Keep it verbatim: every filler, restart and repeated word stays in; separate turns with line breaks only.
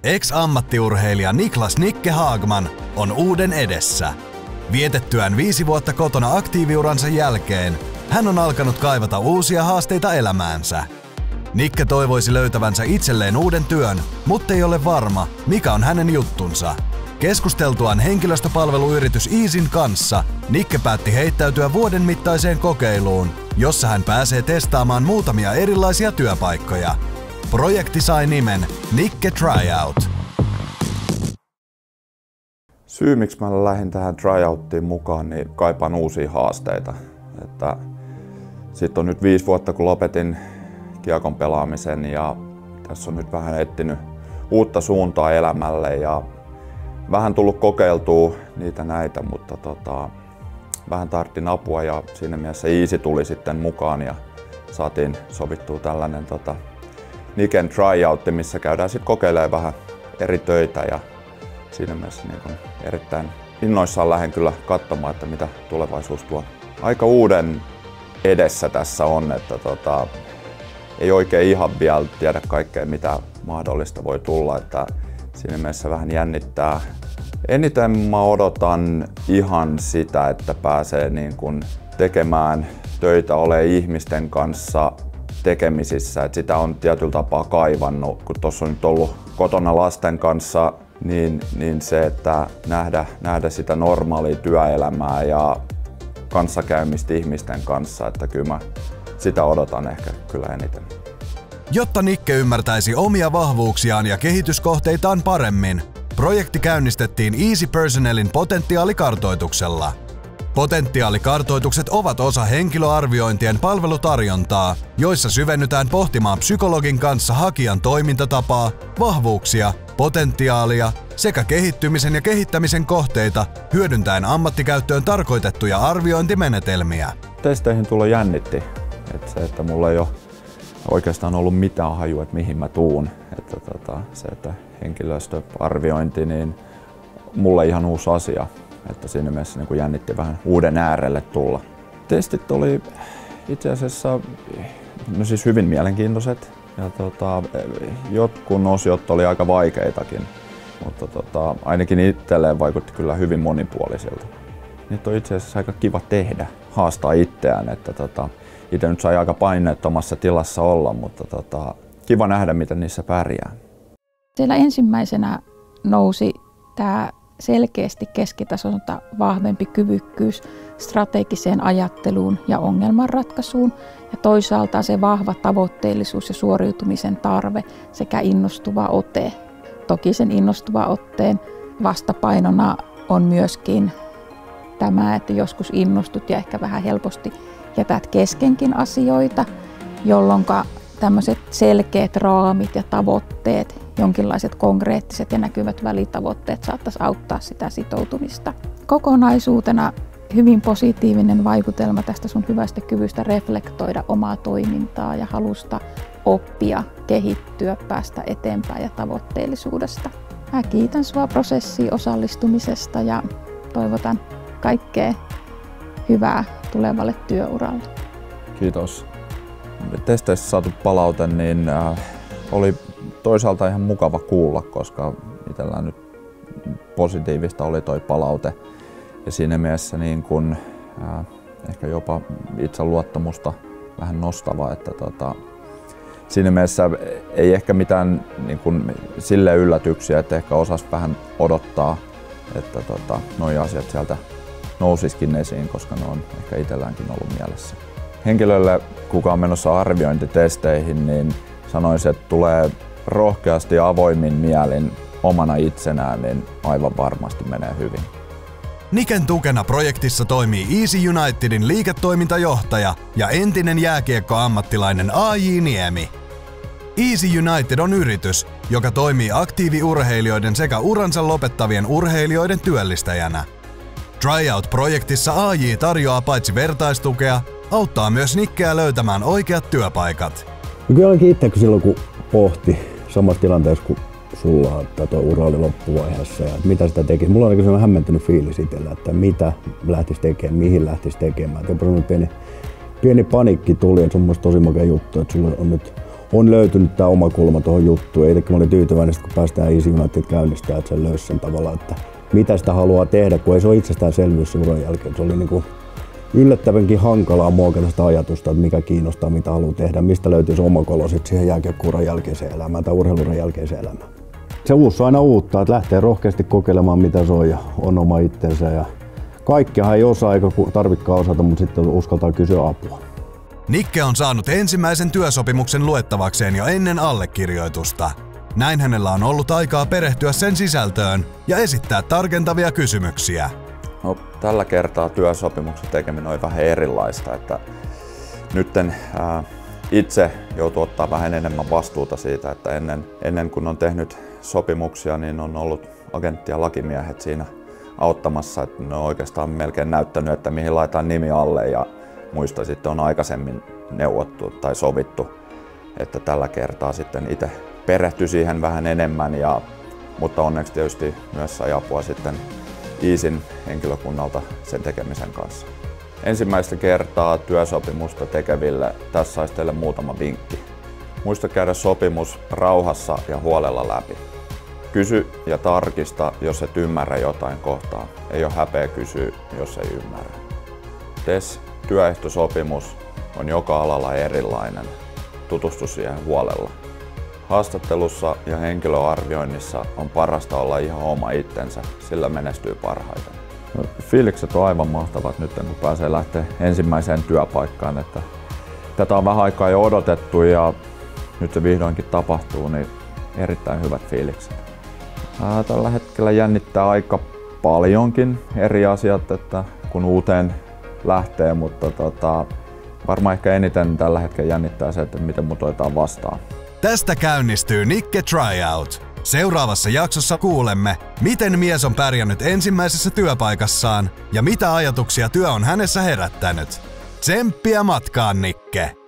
Ex-ammattiurheilija Niklas Nikke Hagman on uuden edessä. Vietettyään viisi vuotta kotona aktiiviuransa jälkeen, hän on alkanut kaivata uusia haasteita elämäänsä. Nikke toivoisi löytävänsä itselleen uuden työn, mutta ei ole varma, mikä on hänen juttunsa. Keskusteltuaan henkilöstöpalveluyritys Easyn kanssa, Nikke päätti heittäytyä vuoden mittaiseen kokeiluun, jossa hän pääsee testaamaan muutamia erilaisia työpaikkoja. Projekti sai nimen Nikke Tryout.
Syy, miksi mä lähdin tähän tryouttiin mukaan, niin kaipaan uusia haasteita. Että sitten on nyt viisi vuotta, kun lopetin kiekon pelaamisen ja tässä on nyt vähän etsinyt uutta suuntaa elämälle ja vähän tullut kokeiltua niitä näitä, mutta tota, vähän tarvittiin apua ja siinä mielessä Easy tuli sitten mukaan ja saatiin sovittua tällainen tota, Niken Tryout, missä käydään sitten kokeilemaan vähän eri töitä ja siinä mielessä niin kun erittäin innoissaan lähden kyllä katsomaan, että mitä tulevaisuus tuo. Aika uuden edessä tässä on, että tota, ei oikein ihan vielä tiedä kaikkea mitä mahdollista voi tulla, että siinä mielessä vähän jännittää. Eniten mä odotan ihan sitä, että pääsee niin kun tekemään töitä, olemaan ihmisten kanssa tekemisissä. Et sitä on tietyllä tapaa kaivannut, kun tuossa on nyt ollut kotona lasten kanssa, niin, niin se, että nähdä, nähdä sitä normaalia työelämää ja kanssakäymistä ihmisten kanssa, että kyllä mä sitä odotan ehkä kyllä eniten.
Jotta Nikke ymmärtäisi omia vahvuuksiaan ja kehityskohteitaan paremmin, projekti käynnistettiin Easy Personnelin potentiaalikartoituksella. Potentiaalikartoitukset ovat osa henkilöarviointien palvelutarjontaa, joissa syvennytään pohtimaan psykologin kanssa hakijan toimintatapaa, vahvuuksia, potentiaalia sekä kehittymisen ja kehittämisen kohteita hyödyntäen ammattikäyttöön tarkoitettuja arviointimenetelmiä.
Testeihin tulo jännitti, että se, että mulla ei ole oikeastaan ollut mitään hajua, että mihin mä tuun. Että tota, se, että henkilöstöarviointi, niin mulle ihan uusi asia. Että siinä mielessä niin jännitti vähän uuden äärelle tulla. Testit oli itse asiassa no siis hyvin mielenkiintoiset ja tota, jotkut osiot oli aika vaikeitakin, mutta tota, ainakin itselleen vaikutti kyllä hyvin monipuolisilta. Niitä on itse asiassa aika kiva tehdä, haastaa itseään, että tota, itse nyt sai aika paineettomassa tilassa olla, mutta tota, kiva nähdä miten niissä pärjää.
Siellä ensimmäisenä nousi tämä selkeästi keskitasolta vahvempi kyvykkyys strategiseen ajatteluun ja ongelmanratkaisuun ja toisaalta se vahva tavoitteellisuus ja suoriutumisen tarve sekä innostuva ote. Toki sen innostuva otteen vastapainona on myöskin tämä, että joskus innostut ja ehkä vähän helposti jätät keskenkin asioita, jolloin tämmöiset selkeät raamit ja tavoitteet, jonkinlaiset konkreettiset ja näkyvät välitavoitteet saattaisi auttaa sitä sitoutumista. Kokonaisuutena hyvin positiivinen vaikutelma tästä sun hyvästä kyvystä reflektoida omaa toimintaa ja halusta oppia, kehittyä, päästä eteenpäin ja tavoitteellisuudesta. Mä kiitän sua prosessiin osallistumisesta ja toivotan kaikkea hyvää tulevalle työuralle.
Kiitos. Testeissä saatu palaute niin, äh, oli toisaalta ihan mukava kuulla, koska itsellään nyt positiivista oli toi palaute. Ja siinä mielessä niin kun, äh, ehkä jopa itseluottamusta vähän nostava, että tota, siinä mielessä ei ehkä mitään niin kun, sille yllätyksiä, että ehkä osasi vähän odottaa, että tota, noi asiat sieltä nousisikin esiin, koska ne on ehkä itselläänkin ollut mielessä. Henkilölle, kuka on menossa arviointitesteihin, niin sanoisin, että tulee rohkeasti ja avoimin mielin omana itsenään, niin aivan varmasti menee hyvin.
Niken tukena projektissa toimii Easy Unitedin liiketoimintajohtaja ja entinen jääkiekkoammattilainen A J Niemi. Easy United on yritys, joka toimii aktiiviurheilijoiden sekä uransa lopettavien urheilijoiden työllistäjänä. Tryout-projektissa A J tarjoaa paitsi vertaistukea, auttaa myös Nikkeä löytämään oikeat työpaikat.
No kyllä ainakin itse silloin kun pohti samassa tilanteessa kuin sulla, että tuo ura oli loppuvaiheessa ja mitä sitä teki. Mulla on ainakin hämmentynyt fiilis itsellä, että mitä lähtisi tekemään, mihin lähtisi tekemään. Jopa pieni, pieni paniikki tuli, että se on mun tosi makea juttu, että sulla on nyt on löytynyt tämä oma kulma tuohon juttuun. Itsekin mä olin tyytyväinen, kun päästään Easy United käynnistää, että se löysi sen tavalla, että mitä sitä haluaa tehdä, kun ei se ole itsestäänselvyys sen uran jälkeen. Se oli niin kuin yllättävänkin hankalaa muokata sitä ajatusta, että mikä kiinnostaa, mitä haluaa tehdä, mistä löytyy se oma kolo sitten siihen jääkiekko-uran jälkeiseen elämään tai urheiluuran jälkeiseen elämään. Se uusi on aina uutta, että lähtee rohkeasti kokeilemaan mitä se on ja on oma itsensä. Ja kaikkihan ei osaa eikä tarvitsekaan osata, mutta sitten uskaltaa kysyä apua.
Nikke on saanut ensimmäisen työsopimuksen luettavakseen jo ennen allekirjoitusta. Näin hänellä on ollut aikaa perehtyä sen sisältöön ja esittää tarkentavia kysymyksiä.
No, tällä kertaa työsopimuksen tekeminen on vähän erilaista. Että nytten ää, itse joutuu ottaa vähän enemmän vastuuta siitä, että ennen, ennen kuin on tehnyt sopimuksia, niin on ollut agentti ja lakimiehet siinä auttamassa. Että ne on oikeastaan melkein näyttänyt, että mihin laitetaan nimi alle ja muista sitten on aikaisemmin neuvottu tai sovittu, että tällä kertaa sitten itse perehtyi siihen vähän enemmän, ja, mutta onneksi tietysti myös sai apua sitten Easyn henkilökunnalta sen tekemisen kanssa. Ensimmäistä kertaa työsopimusta tekeville tässä olisi teille muutama vinkki. Muista käydä sopimus rauhassa ja huolella läpi. Kysy ja tarkista, jos et ymmärrä jotain kohtaa. Ei ole häpeä kysyä, jos ei ymmärrä. Tes työehtosopimus on joka alalla erilainen. Tutustu siihen huolella. Haastattelussa ja henkilöarvioinnissa on parasta olla ihan oma itsensä, sillä menestyy parhaiten. No, fiilikset on aivan mahtavat nyt, kun pääsee lähteä ensimmäiseen työpaikkaan. Että tätä on vähän aikaa jo odotettu ja nyt se vihdoinkin tapahtuu, niin erittäin hyvät fiilikset. Ää, tällä hetkellä jännittää aika paljonkin eri asiat, että kun uuteen lähtee, mutta tota, varmaan ehkä eniten tällä hetkellä jännittää se, että miten mut otetaan vastaan.
Tästä käynnistyy Nikke Tryout. Seuraavassa jaksossa kuulemme, miten mies on pärjännyt ensimmäisessä työpaikassaan ja mitä ajatuksia työ on hänessä herättänyt. Tsemppiä matkaan, Nikke!